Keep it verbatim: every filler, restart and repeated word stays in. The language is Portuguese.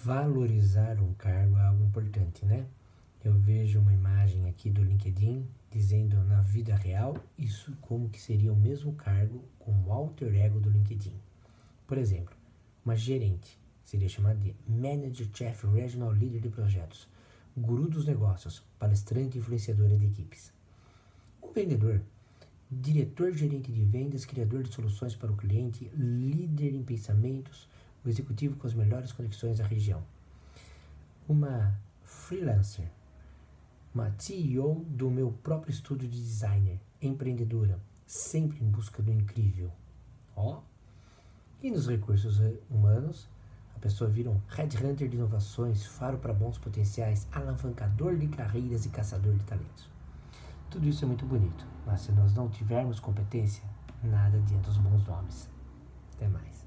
Valorizar um cargo é algo importante, né? Eu vejo uma imagem aqui do LinkedIn dizendo na vida real isso como que seria o mesmo cargo com o alter ego do LinkedIn. Por exemplo, uma gerente seria chamada de Manager Chief Regional Leader de Projetos, guru dos negócios, palestrante e influenciadora de equipes. Um vendedor, diretor-gerente de vendas, criador de soluções para o cliente, líder em pensamentos, o executivo com as melhores conexões à região. Uma freelancer, uma C E O do meu próprio estúdio de designer, empreendedora, sempre em busca do incrível. Ó. E nos recursos humanos, a pessoa vira um headhunter de inovações, faro para bons potenciais, alavancador de carreiras e caçador de talentos. Tudo isso é muito bonito, mas se nós não tivermos competência, nada adianta os bons nomes. Até mais.